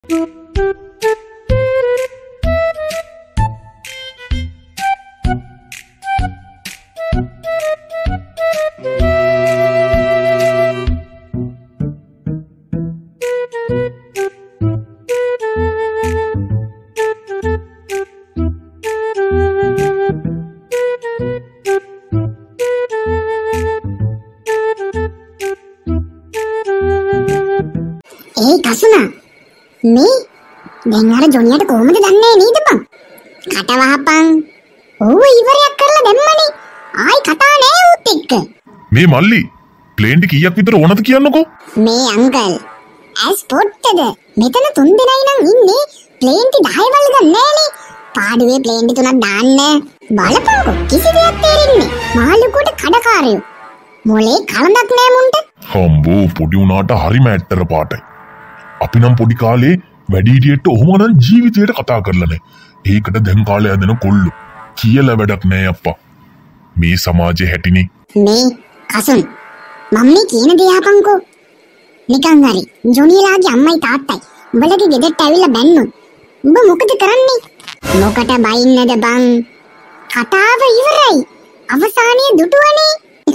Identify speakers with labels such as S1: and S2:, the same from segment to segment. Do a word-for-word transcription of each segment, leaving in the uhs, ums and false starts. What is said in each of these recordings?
S1: ඒ කසුනා මේ දැන් අර ජොනියට කොහොමද දන්නේ නේද බං? කට වහපන්. ඕව ඉවරයක් කරලා දැම්මනේ. ආයි කතා නෑ උත් එක්ක.
S2: මේ මල්ලි ප්ලේන් එක කීයක් විතර ඕනද කියන්නකෝ?
S1: මේ අංකල් ඇස් පොට්ටද මෙතන තුන් දෙනයි නම් ඉන්නේ ප්ලේන් ටි දහය වල් ගන්න නෑනේ. පාඩුවේ ප්ලේන් ටි තුනක් දාන්න බලපන්කො කිසි දෙයක් තේරෙන්නේ. මාළුකුට කඩකාරයෝ. මොලේ කලඳක් නෑ මුන්ට.
S2: හම්බෝ පොඩි උනාට හරිම ඇත්තට පාටයි. අපි නම් පොඩි කාලේ වැඩිහිටියට ඔහොම නම් ජීවිතේට කතා කරලා නැහැ. ඒකට දැන් කාලේ ඇදෙන කොල්ලෝ කියලා වැඩක් නැහැ අප්පා. මේ සමාජයේ හැටිනේ.
S1: මේ කසුන් මම්මි කියන දේ අහපන්කෝ. නිකන් හරි ජොනිලාගේ අම්මයි තාත්තයි උඹලගේ ගෙදරට ඇවිල්ලා බැන්නොත් උඹ මොකද කරන්නේ? මොකට බයින්නද බං? කතාව ඉවරයි. අවසානයේ දුටුවනේ.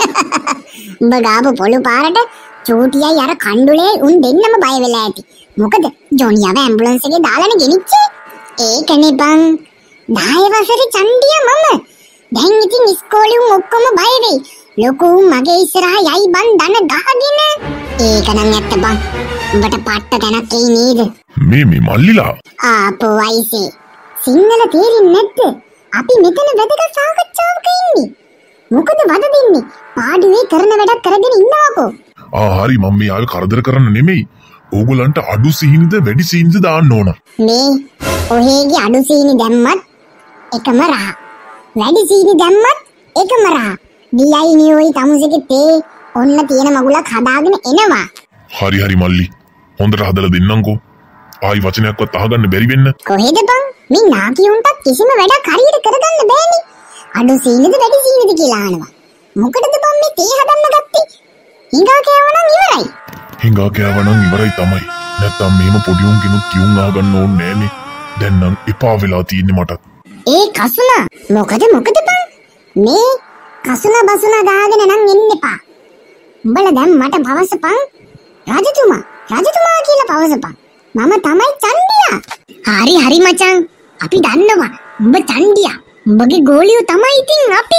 S1: උඹ ගාපු පොළු පාරට චෝටියයි අර කණ්ඩුලේ උන් දෙන්නම බය වෙලා ඇති. මොකද ජොනියව ඇම්බුලන්ස් එකේ දාලානේ ගෙනිච්චේ. ඒකනේ බං. දහය වසරේ චණ්ඩිය මම. දැන් ඉතින් ඉස්කෝලේ උන් ඔක්කොම බය වෙයි. ලොකු මගේ ඉස්සරහා යයි බං දන ගහගෙන. ඒක නම් ඇත්ත බං. උඹට පට්ට තැනක් එයි නේද?
S2: මේ මේ මල්ලිලා.
S1: ආපෝ අයිසේ. සිංහල තේරෙන්නේ නැද්ද? අපි මෙතන වැදගත් සාකච්ඡාවක ඉන්නේ. මොකද වද දෙන්නේ? පාඩුවේ කරන වැඩක් කරගෙන ඉන්නවකෝ.
S2: ආ හරි මම මේ ආවේ කරදර කරන්න නෙමෙයි. ඕගොල්ලන්ට අඩු සීනිද වැඩි සීනිද දාන්න ඕන.
S1: මේ ඔහේගේ අඩු සීනි දැම්මත් එකම රහ. වැඩි සීනි දැම්මත් එකම රහ. ගියයි නියෝයි තමුසෙගේ තේ ඔන්න තියෙන මගුලක් හදාගෙන එනවා.
S2: හරි හරි මල්ලි. හොඳට හදලා දෙන්නම්කෝ. ආයි වචනයක්වත් අහගන්න බැරි වෙන්න.
S1: කොහෙද බං? මේ නාකියුන්ට කිසිම වැඩක් හරියට කරගන්න බෑනේ. අඩු සීනිද වැඩි සීනිද කියලා අහනවා. මොකටද බං මේ තේ හදන්න ගත්තේ? හිඟා කෑවනම් ඉවරයි.
S2: හිඟා කෑවනම් ඉවරයි තමයි. නැත්තම් මේම පොඩි උන් කෙනෙක් කියුම් ආගන්න ඕනේ නෑනේ. දැන් නම් එපා වෙලා තියෙන්නේ මටත්.
S1: ඒ කසුනා මොකද මොකද බං? මේ කසුනා බසුනා දාගෙන නම් එන්න එපා. උඹලා දැන් මට පවසපන්. රජතුමා රජතුමා කියලා පවසපන්. මම තමයි චණ්ඩියා. හරි හරි මචං. අපි දන්නවා. උඹ චණ්ඩියා. උඹගේ ගෝලියෝ තමයි ඉතින් අපි.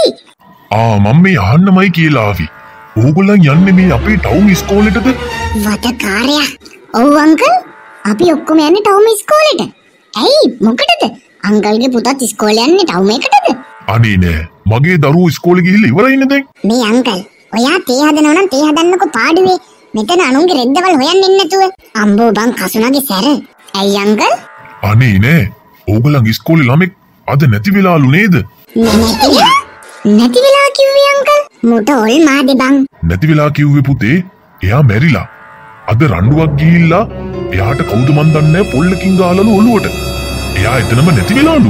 S2: ආ මම මේ අහන්නමයි කියලා ආවි. ඕගොල්ලන් යන්නේ මේ අපේ ටවුන් ඉස්කෝලේටද?
S1: වතකාරයා. ඔව් අංකල්. අපි ඔක්කොම යන්නේ ටවුන් ඉස්කෝලේට. ඇයි මොකටද? අංකල්ගේ පුතත් ඉස්කෝලේ යන්නේ ටවුන් එකටද?
S2: අනේ නෑ. මගේ දරුවෝ ඉස්කෝලේ ගිහිල්ලා ඉවරයිනේ දැන්.
S1: මේ අංකල් ඔයා තේ හදනවා නම් තේ හදන්නකෝ පාඩුවේ. මෙතන අනුන්ගේ රෙද්දවල් හොයන්න ඉන්න නැතුව. අම්බෝ බං කසුනාගේ සැර. ඇයි අංකල්?
S2: අනේ නෑ. ඕගොල්ලන් ඉස්කෝලේ ළමෙක් අද නැති වෙලාලු නේද?
S1: නැති නැති වෙලා කිව්වේ අංකල්. මොට ඔල් මාදේ බං.
S2: නැති වෙලා කිව්වේ පුතේ එයා මැරිලා. අද රණ්ඩුවක් ගිහිල්ලා එයාට කවුද මන් දන්නේ පොල්ලකින් ගාලලු ඔළුවට. එයා එතනම නැති වෙලාලු.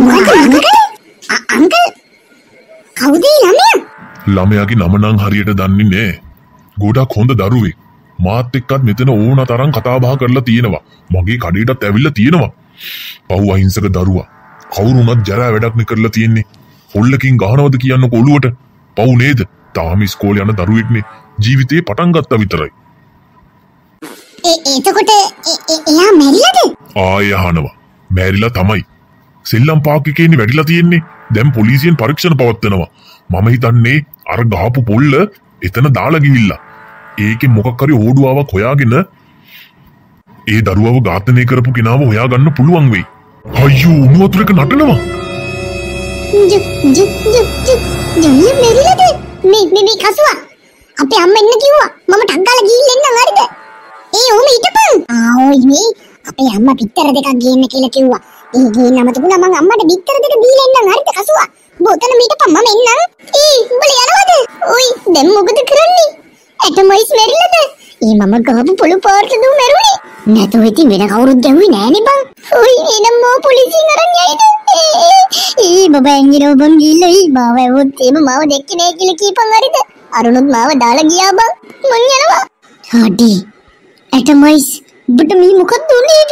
S1: අංකල් කවුද ළමයා?
S2: ළමයාගේ නම නම් හරියට දන්නේ නෑ. ගොඩක් හොඳ දරුවෙක්. මාත් එක්කත් මෙතන ඕන තරම් කතා බහ කරලා තියෙනවා. මගේ කඩේටත් ඇවිල්ලා තියෙනවා. පව් අහිංසක දරුවා. කවුරුණත් ජරා වැඩක් නේ කරලා තියෙන්නේ. පොල්ලකින් ගහනවද කියන්නකො ඔළුවට. පව් නේද? තාම ඉස්කෝලේ යන දරුවෙක්නේ. ජීවිතේ පටන් ගත්තා විතරයි.
S1: ඒ එතකොට එයා මැරිලාද?
S2: ආය අහනවා. මැරිලා තමයි. සෙල්ලම් පාක් එකේනේ වැඩිලා තියෙන්නේ. දැන් පොලිසියෙන් පරීක්ෂණ පවත්වනවා. මම හිතන්නේ අර ගහපු පොල්ල එතන දාලා ගිහිල්ලා. ඒකේ මොකක් හරි ඕඩුවාවක් හොයාගෙන ඒ දරුවව ඝාතනය කරපු කෙනාව හොයාගන්න පුළුවන් වෙයි. අයියෝ උණු වතුරක නටනවා.
S1: ජු ජු ජු ජු ජොනිය මෙරිලාද? මේ මේ මේ කසුවා. අපේ අම්මා එන්න කිව්වා. මම ටක් ගාලා ගිහින් එන්නම් හරිද? ඒ ඕම හිටපන්. ආ ඔයි මේ අපේ අම්මා පිටර දෙකක් ගේන්න කියලා කිව්වා. ඒ ගේන්නම තිබුණා මං අම්මට පිටර දෙක දීලා එන්නම් හරිද කසුවා? බොතන මීටපන් මම එන්නම්. ඒ උඹලා යනවද? ඔයි දැන් මොකද කරන්නේ? ඇටමයිස් මෙරිලාද? ඒ මම ගහපු පොළු පාරට දු මෙරුනේ. නැතෝ ඉතින් වෙන කවුරුත් ගැහුවේ නෑනේ බං. ඔයි එනම් මෝ පොලිසියෙන් අරන් යයිද? ඒ බබා එන්ජිනෝ බං ගිල්ලයි මාව ඇවොත් එම මාව දෙක්කේ නෑ කියලා කීපන් හරිද? අරුණුත් මාව දාලා ගියා බං. මං යනවා. හඩි ඇටමයිස් ඔබට මේ මොකක්ද උනේ බං?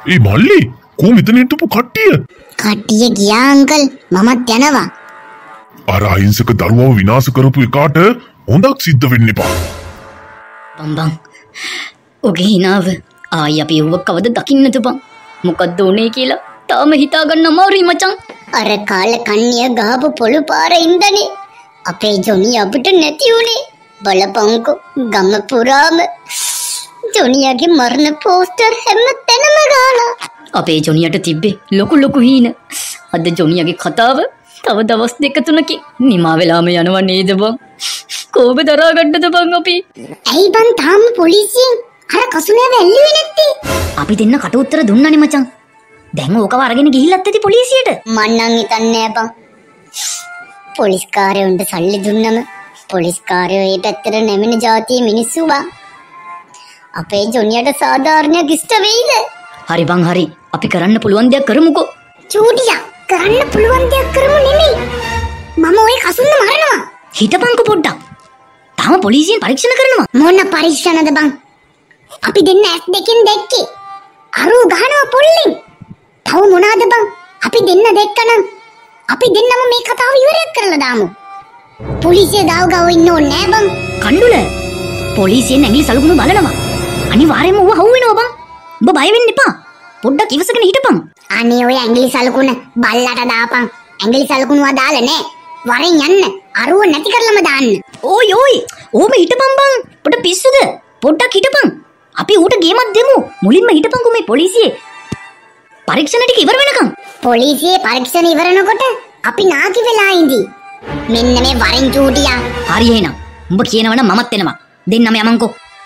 S2: ඒ මල්ලි කො මෙතන හිටපු කට්ටිය
S1: කට්ටිය ගියා අංකල් මමත් යනවා.
S2: අර අහිංසක දරුවව විනාශ කරපු එකාට හොඳක් සිද්ධ වෙන්න එපා.
S3: බම්බං ඔගේ හිනාව ආයි අපි ඌව කවද දකින්නද බං? මොකද්ද උනේ කියලා තාම හිතා ගන්න අමාරුයි මචං.
S1: අර කාල කන්නිය ගහපු පොළු පාර ඉඳනේ අපේ ජොනි අපිට නැති උනේ. බලපංකෝ ගම පුරාම ජොනියාගේ මරණ පෝස්ටර් හැම තැනම ගහලා.
S3: අපේ ජොනියට තිබ්බේ ලොකු ලොකු හීන. අද ජොනියාගේ කතාව තව දවස් දෙක තුනකින් නිමා වෙලාම යනවා නේද බං? කොහොම දරා ගන්නද බං අපි?
S1: ඇයි බං තාම පොලිසියෙන් අර කසුනාව ඇල්ලුවේ නැත්තේ?
S3: අපි දෙන්න කට උත්තර දුන්නානේ මචං. දැන් ඕකව අරගෙන ගිහිල්ලත් ඇති පොලිසියට.
S1: මං නම් හිතන්නේ බං. පොලිස් කාර්යවන්ට සල්ලි දුන්නම පොලිස් කාර්යෝ ඒ පැත්තට නැමෙන જાතිය මිනිස්සු බං. අපේ ජොනියට සාධාරණයක් ඉෂ්ට වෙයිද?
S3: හරි බං හරි. අපි කරන්න පුළුවන් දෙයක් කරමුකෝ.
S1: චූටියා කරන්න පුළුවන් දෙයක් කරමු නෙමෙයි. මම ওই කසුන්න මරනවා.
S3: හිටපන්කෝ පොඩ්ඩක්. තාම පොලිසියෙන් පරීක්ෂණ කරනවා.
S1: මොන පරීක්ෂණද බං? අපි දෙන්න ඇස් දෙකෙන් දැක්කේ. අරෝ ගහනවා පොල්ලෙන්. තව මොනවාද බං? අපි දෙන්න දැක්කනම් අපි දෙන්නම මේ කතාව ඉවරයක් කරලා දාමු. පොලිසිය ගාව ගාව ඉන්න ඕනේ නෑ බං.
S3: කණ්ඩුල පොලිසියෙන් ඇඟිලි සලකුණු බලනවා. අනිවාර්යයෙන්ම ඌව හවු වෙනවා බං. ඔබ බය වෙන්න එපා. පොඩ්ඩක් ඉවසගෙන හිටපන්.
S1: අනේ ඔය ඇඟිලි සලකුණ බල්ලට දාපන්. ඇඟිලි සලකුණුව දාලා නෑ. වරෙන් යන්න. අරුව නැති කරලම දාන්න.
S3: ඕයි ඕයි. ඕම හිටපන් බං. පොඩ පිස්සුද? පොඩ්ඩක් හිටපන්. අපි ඌට ගේමක් දෙමු. මුලින්ම හිටපන්කෝ මේ පොලිසියේ පරීක්ෂණ ටික ඉවර වෙනකම්.
S1: පොලිසියේ පරීක්ෂණ ඉවරනකොට අපි නාකි වෙලා ඉඳී. මෙන්න මේ වරෙන් චූටියා.
S3: හරි එහෙනම්. උඹ කියනවනම් මමත් එනවා. දෙන්නම යමන්කෝ.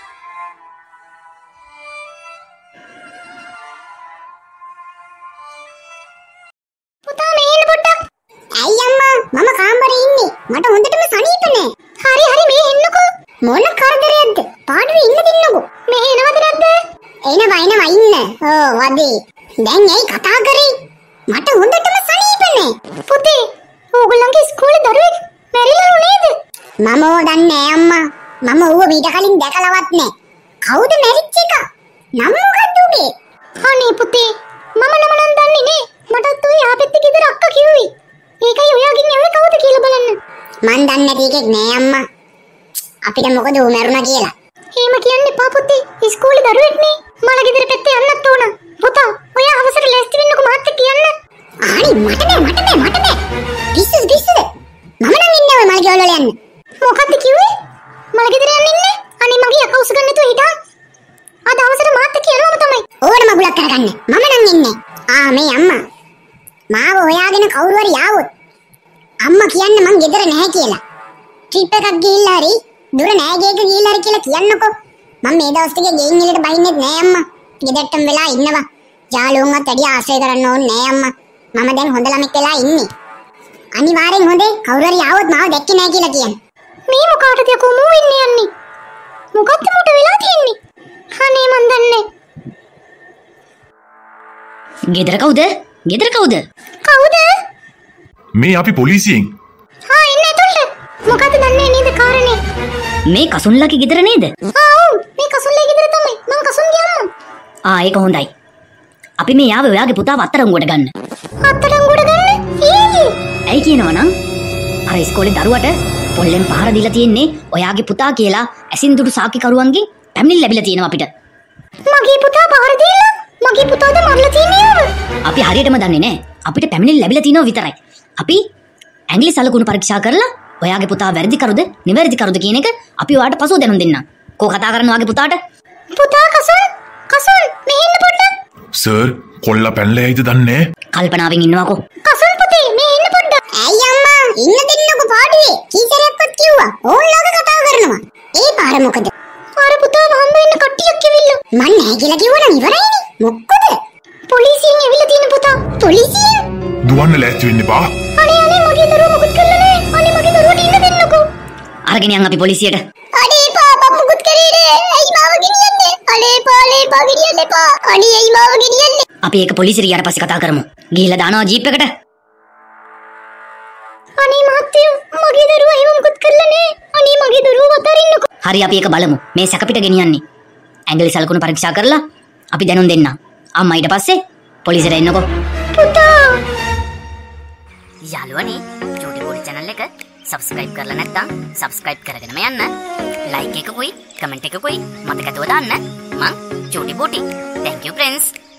S1: පුතා මේ එන්න පොඩ්ඩක්. ඇයි අම්මා මම කාමරේ ඉන්නේ. මට හොඳටම සනීප නෑ. හරි හරි මේ එන්නකෝ. මොන කරදරයක්ද? පාඩුවේ ඉන්න දෙන්නකෝ. මේ එනවද නැද්ද? එනවා එනවා ඉන්න. ඕ වදේ. දැන් ඇයි කතා කරේ? මට හොඳටම සනීප නෑ. පුතේ ඕගොල්ලන්ගේ ඉස්කෝලේ දරුවෙක් මැරිලාලු නේද? මම ඕ දන්නේ නෑ අම්මා. මම ඌව මීට කලින් දැකලවත් නෑ. කවුද මැරිච්ච එක? නම් මොකද්ද උගේ? අනේ පුතේ මම නම නම් දන්නේ නෑ. මටත් ඔය ආපෙත් ගෙදර අක්කා කිව්වේ. ඒකයි ඔයාගෙන් ඇහුවේ කවුද කියලා බලන්න. මන් දන්නේ නැති එකෙක් නෑ අම්මා. අපිට මොකද ඌ මැරුණා කියලා. එහෙම කියන්න එපා පුතේ. ඉස්කෝලේ දරුවෙක් නේ. මල ගෙදර පැත්තේ යන්නත් ඕන. පුතා ඔයා අවසර ලෑස්ති වෙන්නකෝ මාත් එක්ක යන්න. අනේ මට බෑ මට බෑ මට බෑ. පිස්සුද පිස්සුද? මම නම් ඉන්නේ ඔය මල ගෙවල් වල යන්න. මොකද්ද කිව්වේ? මල ගෙදර යන්න ඉන්නේ? අනේ මගේ අකවුස් ගන්න නැතුව හිටා. අද අවසර මාත් එක්ක යනවම තමයි. ඕන මගුලක් කරගන්න. මම නම් ඉන්නේ. ආ මේ අම්මා. මාව හොයාගෙන කවුරු හරි ආවොත් අම්මා කියන්න මං ගෙදර නැහැ කියලා. ට්‍රිප් එකක් ගිහිල්ලා හරි දුර නෑ ගේක ගිහිල්ලා හරි කියලා කියන්නකෝ. මම මේ දවස් ටිකේ ගෙයින් එලට බහින්නෙත් නෑ අම්මා. ගෙදරටම වෙලා ඉන්නවා. යාළුවන්වත් වැඩි ආශ්‍රය කරන්න ඕනේ නෑ අම්මා. මම දැන් හොඳ ළමෙක් වෙලා ඉන්නේ. අනිවාර්යෙන් හොඳේ කවුරු හරි ආවොත් මාව දැක්කේ නෑ කියලා කියන්න. මේ මොකාටද යකෝ මූ වෙන්නේ යන්නේ? මොකක්ද මට වෙලා තියෙන්නේ? අනේ මන් දන්නේ.
S3: ගෙදර කවුද? ගෙදර කවුද?
S1: කවුද?
S2: මේ අපි පොලිසියෙන්.
S1: හා එන්න ඇතුළට. මොකද දන්නේ නේද කාරණේ?
S3: මේ කසුන්ලගේ ගෙදර නේද?
S1: ආ ඔව් මේ කසුන්ලගේ ගෙදර තමයි. මං කසුන්ගේ අම්මා.
S3: ආ ඒක හොඳයි. අපි මේ යාවේ ඔයාගේ පුතාව අත්අඩංගුවට ගන්න.
S1: අත්අඩංගුවට ගන්න? ඊ
S3: ඇයි කියනවනම් අර ඉස්කෝලේ දරුවට පොල්ලෙන් පහර දීලා තියෙන්නේ ඔයාගේ පුතා කියලා ඇසින් දුටු සාක්කිකරුවන්ගෙන් පැමිණිලි ලැබිලා තියෙනවා අපිට.
S1: මගේ පුතා පහර දීලා මගේ පුතාද මරලා තියන්නේ.
S3: අපි හරියටම දන්නේ නැහැ. අපිට පැමිණිලි ලැබිලා තියෙනවා විතරයි. අපි ඇඟිලි සලකුණු පරීක්ෂා කරලා ඔයාගේ පුතා වැරදි කරුද නිවැරදි කරුද කියන එක අපි ඔයාට පසුව දැනුම් දෙන්නම්. කෝ කතා කරන්න ඔයාගේ පුතාට?
S1: පුතා කසුන් කසුන් මෙහෙන්න පොඩ්ඩක්.
S2: සර් කොල්ලා පැනලා යයිද දන්නේ නැහැ.
S3: කල්පනාවෙන් ඉන්නවාකෝ.
S1: කසුන් පුතේ මේ එන්න පොඩ්ඩක්. ඇයි අම්මා ඉන්න දෙන්නකෝ පාඩුවේ. කීසරයක්වත් කිව්වා. ඕන්ලාගේ කතා කරනවා. ඒ පාර මොකද? අර පුතාව හම්බ වෙන්න කට්ටියක් කිවිල්ලා. මං නැහැ කියලා කිව්වනම් ඉවරයිනේ. මොකද? පොලිසියෙන් ඇවිල්ලා තියෙන පුතා. පොලිසියෙන්?
S2: දුවන්න ලෑස්ති වෙන්න එපා.
S1: අනේ අනේ මගේ දරුවා මොකුත් කළා නෑ. අනේ මගේ දරුවාට ඉන්න දෙන්නකෝ.
S3: අරගෙන යන් අපි පොලිසියට.
S1: අනේ පාපා මොකුත් කරේ නෑ. ඇයි මාව ගෙනියන්නේ? අනේ පාලේ පා ගෙනියන්න එපා. අනේ ඇයි මාව ගෙනියන්නේ?
S3: අපි ඒක පොලිසියට ගියාට පස්සේ කතා කරමු. ගිහිල්ලා දානවා ජීප් එකට.
S1: අනේ මහත්තයෝ මගේ දරුවා එහෙම මොකුත් කළා නෑ. අනේ මගේ දරුවා වතරින්නකෝ.
S3: හරි අපි ඒක බලමු. මේ සැකපිට ගෙනියන්නේ. ඇඟිලි සලකුණු පරීක්ෂා කරලා අපි දැනුම් දෙන්න. අම්මා ඊට පස්සේ පොලිසියට එන්නකෝ.
S1: පුතා
S3: යාළුවනේ චූටි පොඩි channel එක subscribe කරලා නැත්නම් subscribe කරගෙනම යන්න. like එකකුයි comment එකකුයි මතක ඇතුව දාන්න. මං චූටි පොටි. thank you friends.